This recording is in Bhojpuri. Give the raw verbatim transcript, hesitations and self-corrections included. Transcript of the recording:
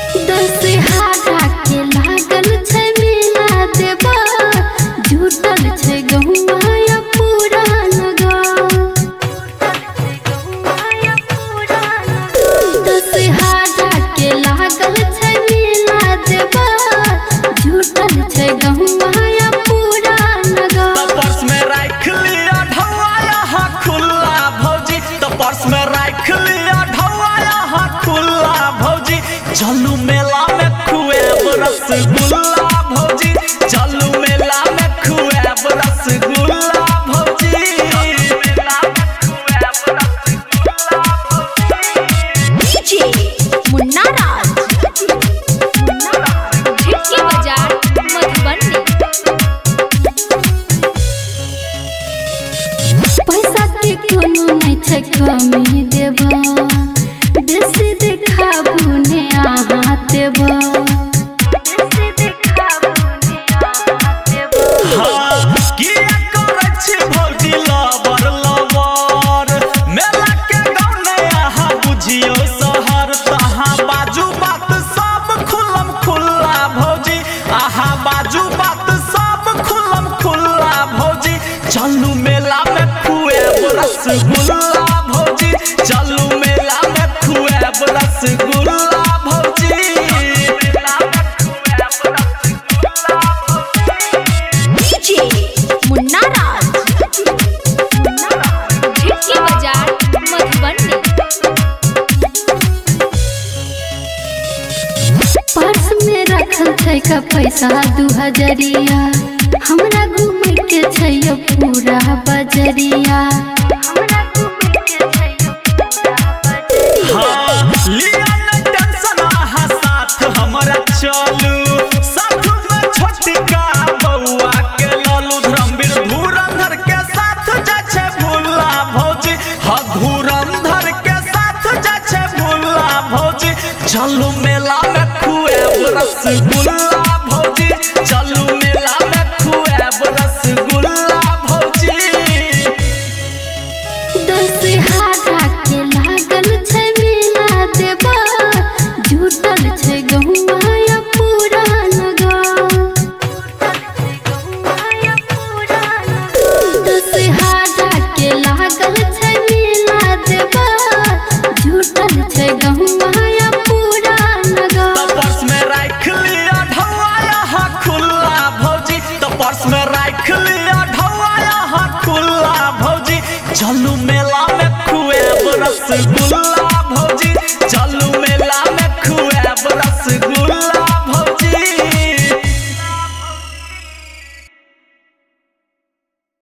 दशहरा के लागल छै मेला देबा झूठल छै गहुआ या पूरा नगर। दशहरा के लागल छै मेला देबा झूठल छै गहुआ या पूरा नगर। पर्स में राख लिया ढौआ यहाँ खुला भौजी, तो पर्स में राख लिया ढौआ यहाँ खुला भौजी। चलू मेला में खुएब रसगुल्ला भौजी, चलू मेला में खुएब रसगुल्ला भौजी। डीजे मुन्ना राज झिटकी बाजार मधुबनी। पैसा के कोनो नहीं छै कमी देबा बेसी देखाबू ने अहाँ देबा। चलू मेला में खुएब रसगुल्ला भौजी, चलू मेला में खुएब रसगुल्ला भौजी। डीजे मुन्ना राज झिटकी बाजार मधुबनी। पर्स में रखल छै का पैसा दू हजरिया हमरा घूमे के छै पूरा बजरिया। हाँ, लिया न टेंशन आहा साथ हमरा चलू, साथ में छोटका बउआ के लालू धर्मवीर धुरंधर के साथ जाय छै भूला भौजी। हाँ, धुरंधर के साथ जाय छै भूला भौजी। चलू मेला में खुएब रसगुल्ला भौजी, चलू मेला में खुएब रसगुल्ला भौजी। दशहरा के लागल छै मेला देबा झूठल छै गहुआ या पूरा नगर। दशहरा के लागल छै मेला देबा झूठल छै गहुआ या पूरा नगर। पर्स में राख लिया ढौआ यहाँ खुला भौजी, तो पर्स में